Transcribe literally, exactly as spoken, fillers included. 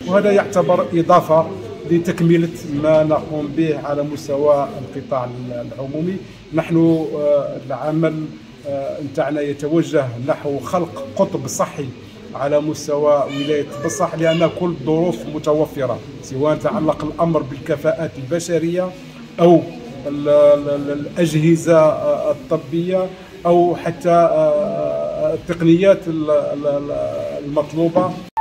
وهذا يعتبر إضافة لتكملة ما نقوم به على مستوى القطاع العمومي. نحن العمل نتاعنا يتوجه نحو خلق قطب صحي على مستوى ولاية بصح، لأن كل الظروف متوفرة، سواء تعلق الأمر بالكفاءات البشرية أو الأجهزة الطبية أو حتى التقنيات المطلوبة.